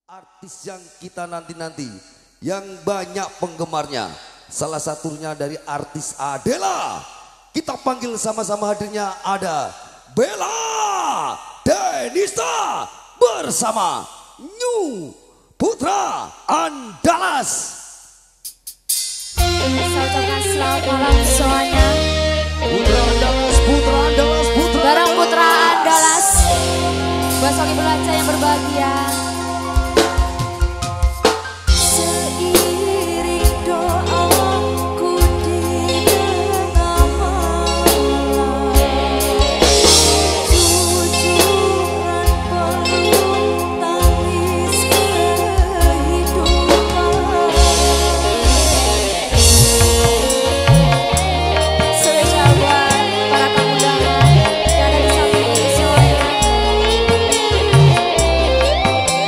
Artis yang kita nanti-nanti, yang banyak penggemarnya, salah satunya dari artis Adela. Kita panggil sama-sama hadirnya ada Bella Denista bersama New Putra Andalas. Saya ucapkan selamat malam semuanya. Putra Andalas, Putra Andalas, Putra Barang Putra Andalas, buat sogi belajar yang berbahagia. Seiring doaku di tengah malam, tujuan penuh tangis kehidupan. Spesial buat para tamu undangan yang ada di samping ini semuanya.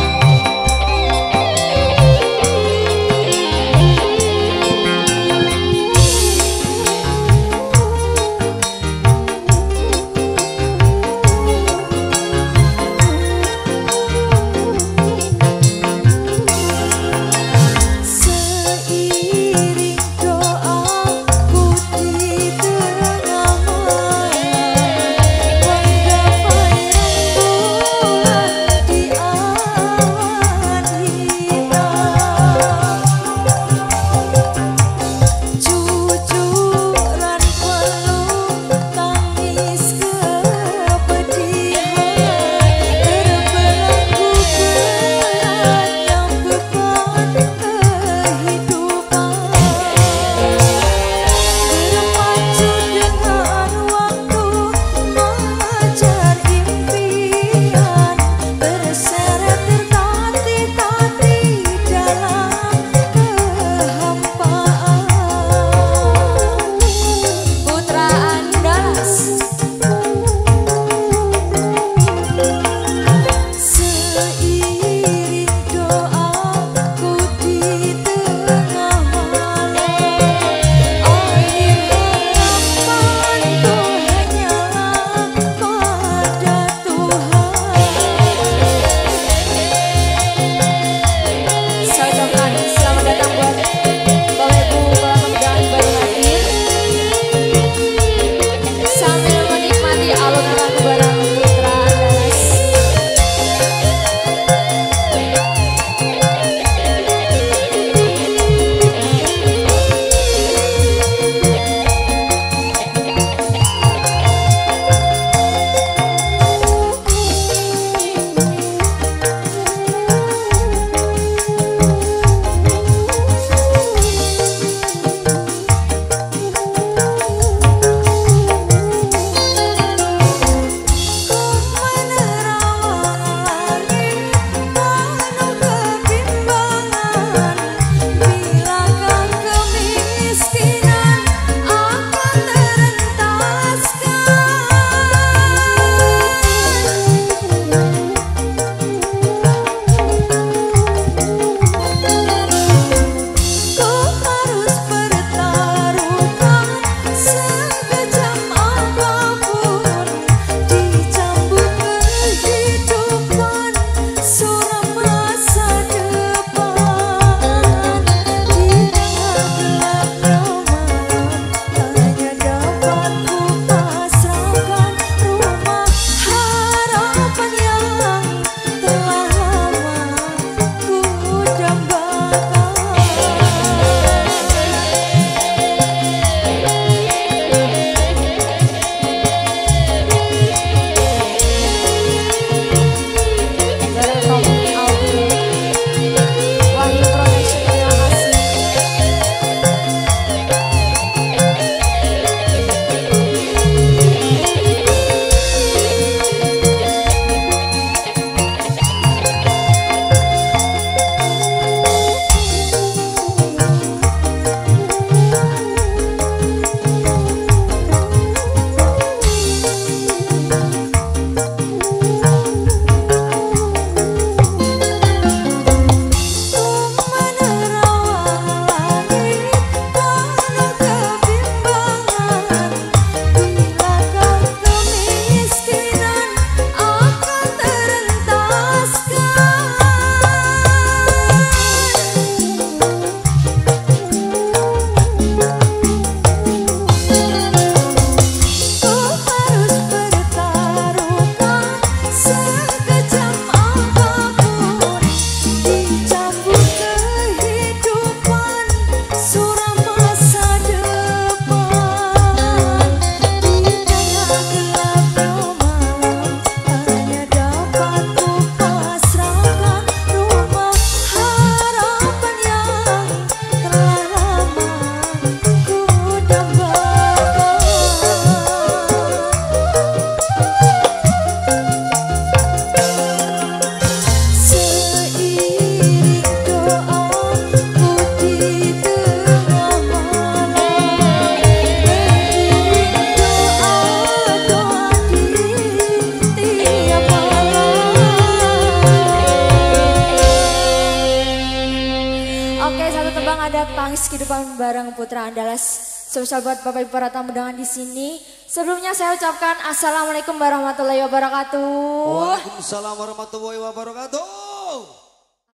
tembang adat Tangis Kehidupan bareng Putra Andalas. Spesial buat Bapak Ibu para tamu undangan di sini. Sebelumnya saya ucapkan Assalamualaikum warahmatullahi wabarakatuh. Waalaikumsalam warahmatullahi wabarakatuh.